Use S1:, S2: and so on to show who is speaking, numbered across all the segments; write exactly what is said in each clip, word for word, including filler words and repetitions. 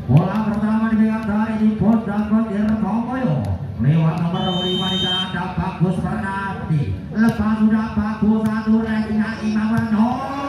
S1: Bola pertama dipegang dari di pos dan Kodir Tomoyo. Lewat nomor lima di sana ada Bagus Pernati. Lepas sudah Bagus satu reaksinya Imam Rano.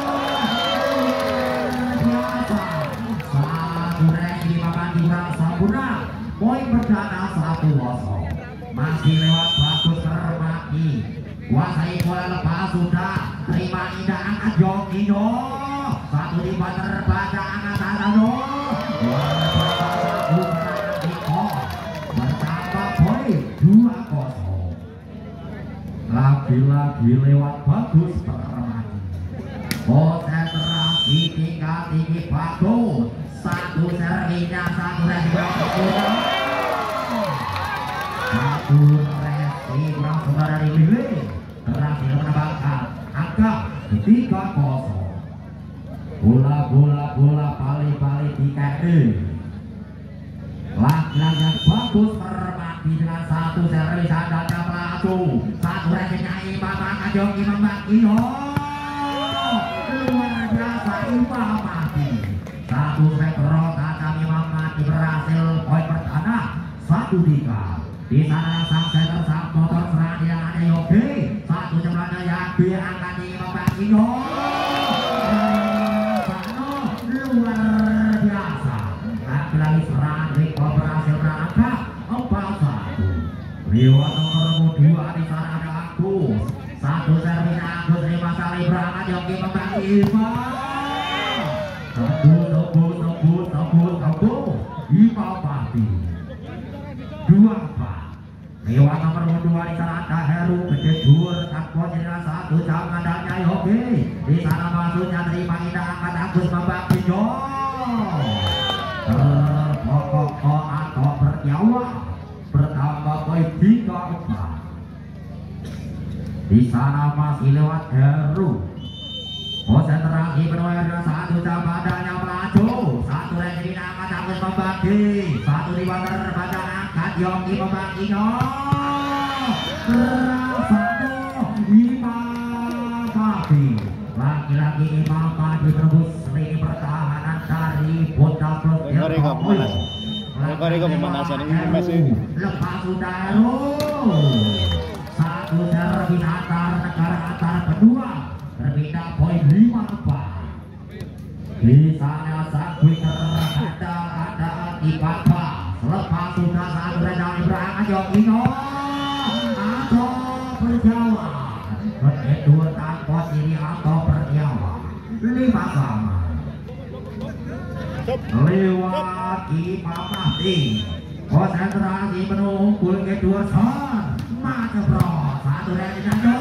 S1: Biasa. Satu reaksi Imam Diurang Sampurna. Poin perdana satu kosong. Masih lewat Bagus Permati. Kuasai bola lepas sudah. Terima indah angkat Jokino. Satu di terbaca angkat Tadano. Lagi-lagi lewat Bagus Permati. Konsentrasi tinggal tinggi Bagus. Satu serinya satu resi satu resi kurang sebentar dari Lili berhasil menambahkan angka tiga kosong. Bola bola bola pali-pali di kaki. Lagi-lagi Bagus Permati dengan satu seri sadanya melaju. Satu rekennya Imam Akajong Imam Bakino. Luar biasa Imam Mati. Satu set rotakan Imam Mati berhasil poin pertama satu tiga. Di sana sang setter sang motor serang yang ada Yogi. Satu jumlahnya Yabi angkat Imam Bakino. Luar biasa. Lagi-lagi serang Riko berhasil berangkat empat satu. Lewat nomor dua di sana ada Agus. Satu servis Agus lima kali berangkat Yogi membagi Imam. Tebus tebus tebus tebus tebus Imam Mati. Dua empat. Lewat nomor dua di sana ada Heru Kejedur. Takut dengan satu jam adanya Yogi. Di sana masuknya terima indah angkat Agus membagi terpokok atau bernyawa bertambah poin tiga empat. Di sana masih lewat Heru. Konsentrasi penuh dengan satu jam adanya melaju. Satu lagi angkat Agus membagi. Satu di water terbaca angkat Yogi membaginya. Satu Imam Mati. Lagi-lagi Imam Mati terus lini pertahanan dari Bota Plus Dewa.
S2: Mereka pemanasan ini masih
S1: lepas sudah satu servis antar negara antar kedua berbeda poin lima empat. Di sana sang quicker ada ada Ibaba. Lepas sudah satu redang berangkat Yogino atau berjawa kedua tanpa ini atau berjawa lima sama. Lewat Imam Mati. Konsentrasi penuh unggul kedua son mata bro satu dari jatuh.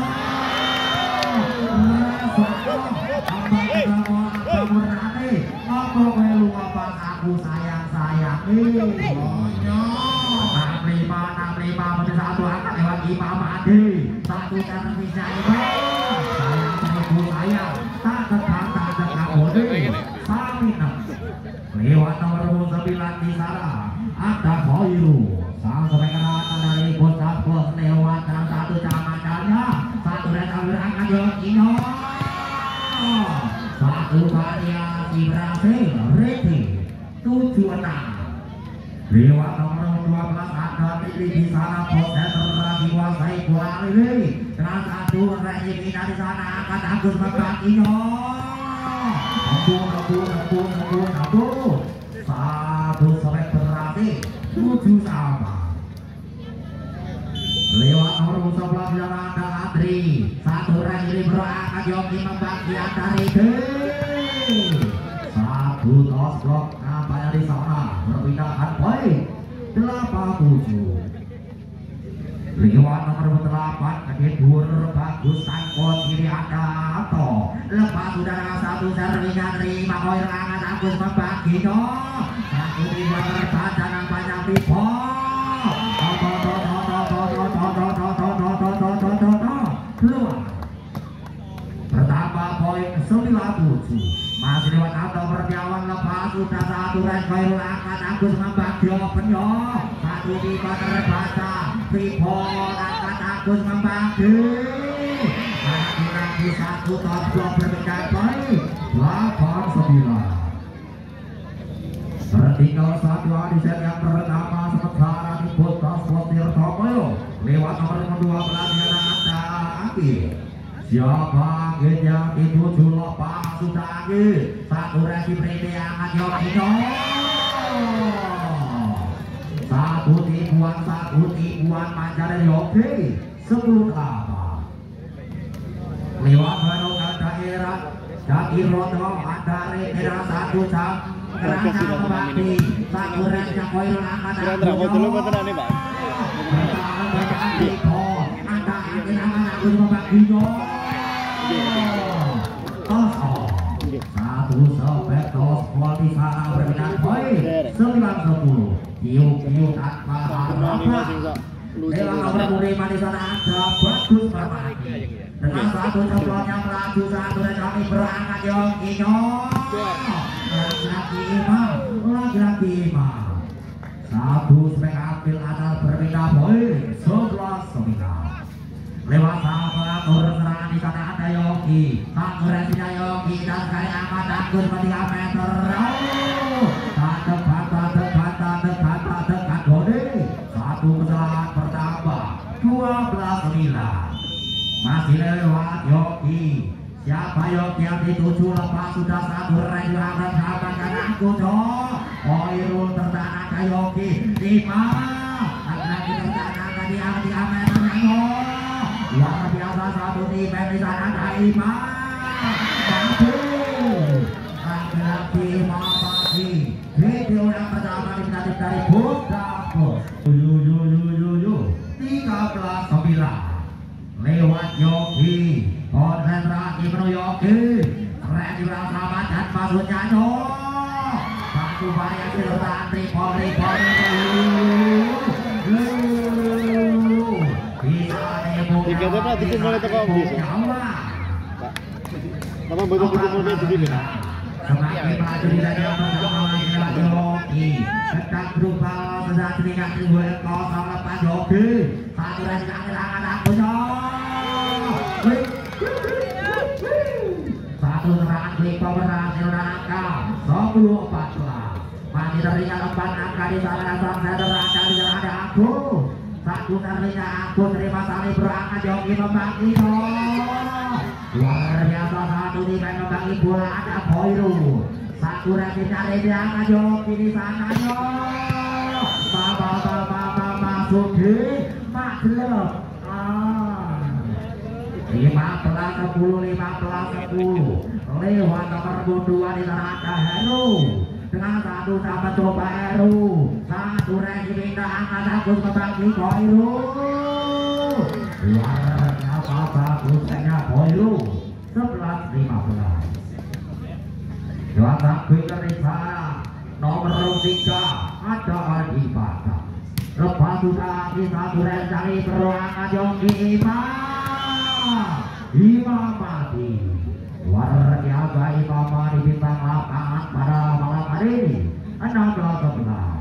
S1: Aku melu apa aku sayang sayang ini. Enam lima enam lima menjadi satu angkat lewat Imam Mati. Satu servis Imam. Sayang seribu sayang tak tetap tak tetap boleh. Saminam. Lewat nomor sembilan di sana ada Khoiru. Sang sebagai dari Bosat Bos lewat dalam satu camandannya. Satu datang berangkat Yogino. Satu variasi berhasil ready tujuh enam. Lewat nomor dua belas ada Lili di sana. Bosat terlagi kuasai bola Lili dengan satu ready di sana angkat Agus membaginya. Abu, abu, abu, abu, abu. Satu selek berarti tujuh sama. Lewat nomor sebelas yang ada Adri. Satu rengli berangkat Yogi membagi dari D. Satu tos blok nampaknya di sana berpindahkan poin delapan tujuh. Lewat nomor delapan kedur Bagus Tangkot kiri ada atau lepas sudah dengan satu servisnya terima poin angkat Agus membaginya. Satu lima terbaca nampaknya Pipo. Keluar bertambah poin sembilan tujuh. Masih lewat atau berjawan lepas sudah satu red Khairul angkat Agus membaginya penyo. Satu lima terbaca Pipo angkat Agus membagi. Lagi-lagi satu top dua berbeda poin delapan sembilan. Tertinggal satu di set yang pertama sementara di Bos Potir Tomoyo lewat nomor kedua belas yang ada Aki. Siapa yang dituju lepas sudah Aki. Satu resi berita yang Yokiyo. Satu tipuan satu tipuan mancar Yoki. Sepuluh delapan. Lewat menuju daerah Jati Roto ada rekira satu jam. Kerana membagi satu resi koil angkat.
S2: Kira-kira mau dulu betul nih Pak.
S1: Ada angin aman aku membaginya. Satu sobek tos di sana berbeda poin sembilan sepuluh. Kiu-kiu tanpa harapan. Lewat nomor lima di sana ada bagus berbagi. Dengan satu coblonnya melaju satu kami berangkat Yokinya. Lagi-lagi imam, lagi-lagi imam. Satu spek ambil atas berbeda poin sebelas sembilan. Lewat sahabat turun serangan di sana ada Yoki. Satu resinya Yoki dan sekali amat takut tiga meter. Oh, tak dekat, tak dekat, tak dekat, tak dekat gode. Satu kesalahan bertambah dua belas sembilan. Masih lewat Yoki. Siapa Yoki yang dituju lepas sudah satu resi akan sahabat dan aku dong. Koirul tertahan ke Yoki lima. Lagi-lagi tertahan di angka tiga meter. Luar biasa satu tim di sana ada lima. Bagus. Lagi-lagi imam pagi. Video yang pertama dikasih dari Budapus. Yu yu yu yu yu. tiga belas sembilan. Lewat Yoki. Konsentrasi menuju Yoki. Keren juga sama dan maksudnya no. Satu variasi tertahan Tripol Tripol
S2: Tiga tempat itu mulai tekok bisa. Pak. Apa betul betul mulai begini?
S1: Semakin maju di dalam perjalanan Yoki. Sedang berubah sedang terikat di dua kosong lepas Yoki. Satu resi kehilangan akunya. Satu serangan klik berhasil angka sepuluh empat belas. Masih terlihat empat angka di sana dan saya terangka di dalam ada aku. Satu terlihat aku terima salib berangkat Yoki membagi luar biasa satu di main membagi bola ada Koiru. Satu resi cari di angka Yoki di sana yo. Baba baba baba suki maklum. lima belas sepuluh lima belas sepuluh lewat nomor dua di sana ada Heru dengan satu sama coba Heru. Satu resi pindah angkat bagus membagi Koiru. Luar biasa bagusnya Koiru. Sebelas lima belas. Juara dari sana nomor tiga ada Adi Bata. Lepas sudah di satu resi beruangkan Yoki Imam. Imam mati. Luar biasa Imam di bintang lapangan pada malam hari ini enam belas sebelas.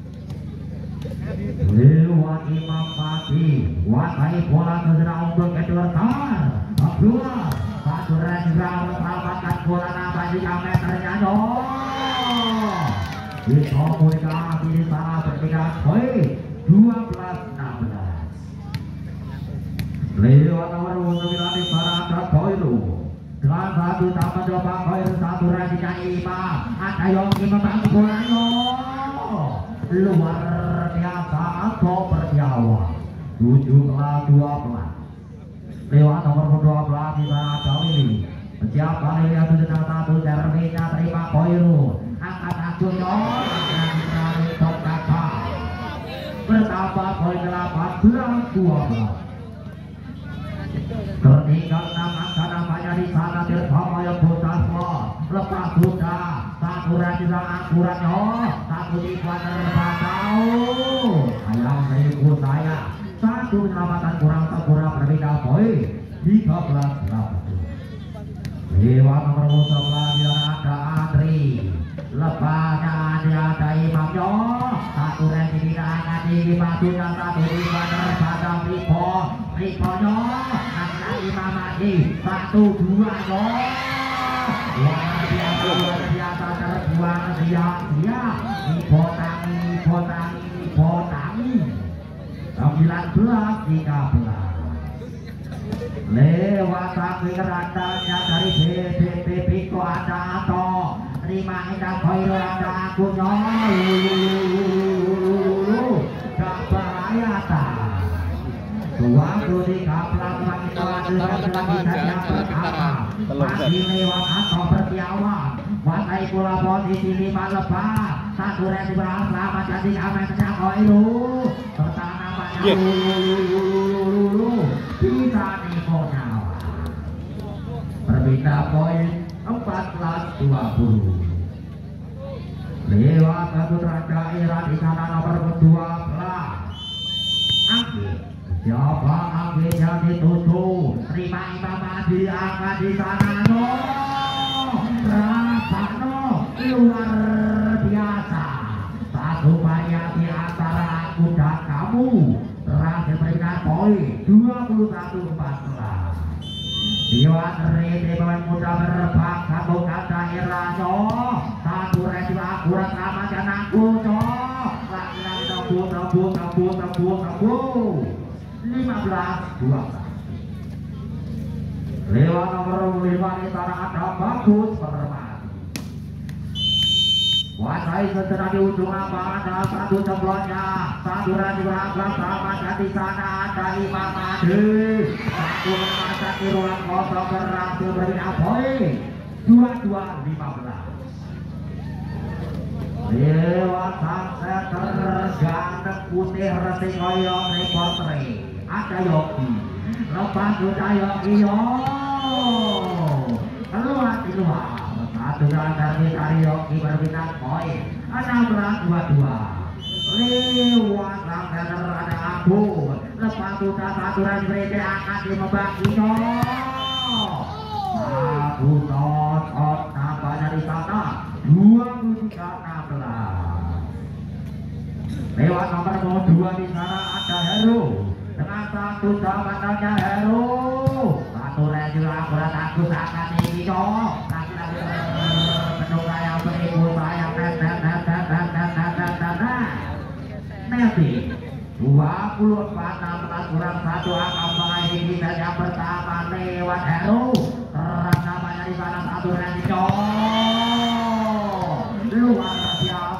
S1: Lewat Imam mati. Wasai bola segera untuk Edward Tar. Abdullah. Satu Rendra menyelamatkan bola nambah tiga meternya dong. Di komunikasi di sana bertiga poin dua belas enam belas. Lewat nomor sembilan di sana ada Koiru. Dengan satu tambah coba Koiru satu resinya Imam. Ada Yoki membagi bolanya. Luar biasa atau berjawa. tujuh belas dua belas. Lewat nomor dua belas di sana ada Willy. Siapa Willy yang sudah satu cerminnya terima Koiru. Angkat akunya. Dari top kakak. Bertambah poin delapan belas dua belas. Tertinggal enam angka namanya di sana Tirtomo yang Budapus. Lepas sudah satu resi akuratnya. Satu di kuadran terbatau. Ayam seribu saya. Satu penyelamatan kurang terkurang berbeda poin tiga belas delapan. Lewat nomor sebelas di sana ada Andri. Lepasnya ada Imamnya. Satu resi tidak akan dimatunya. Satu di kuadran terbatau Ripo. Riponya. Imam lagi satu dua gol. luar biasa luar biasa terbuang sia-sia Botangi Botangi Botangi sembilan belas tiga belas lewat samping rantanya dari B B B Biko ada atau terima indah koiro ada aku nyolulu gak bahaya tak waktu di kapal lagi lagi lagi saja pertama masih lewat atau bertiawan wasai pula posisi lima lepas satu resi berapa jadi aman saja koiro pertama banyak bisa Nikonya berbeda poin empat belas dua puluh lewat satu daerah di sana nomor dua belas Anggi siapa Anggi jadi tujuh terima imam diangkat di sana no Rasano luar biasa satu banyak di antara aku dan kamu terakhir berikan poin dua puluh satu empat belas Iwan Rede pemain muda berbak satu kata daerahnya satu resi akurat sama dan aku laki-laki tebu tebu tebu tebu tebu lima belas dua belas lewat nomor lima di sana ada bagus permati Wasai setelah di ujung apa ada satu jemplonnya satu rasi berangkat sama dan di sana ada lima made satu masa di ruang kosong berhasil berikan poin dua dua lima belas lewat sunset terganteng putih resing koyong reporter ada Yogi lepas sudah Yogi yo keluar di luar satu dari dari Yogi berbintang poin enam belas dua dua lewat sampai ada aku lepas sudah satu dari berita akan dimembaginya satu not out nambah dari sana dua puluh tiga enam belas lewat nomor dua di sana ada Heru dengan satu jawabannya Heru satu lagi akurat aku akan ini laki-laki menunggu yang beribu sayang dan dan dan dan dan dan dan dan dan dan Messi dua puluh empat enam belas kurang satu akan mengakhiri kita yang pertama lewat Heru terang namanya di sana satu lagi luar biasa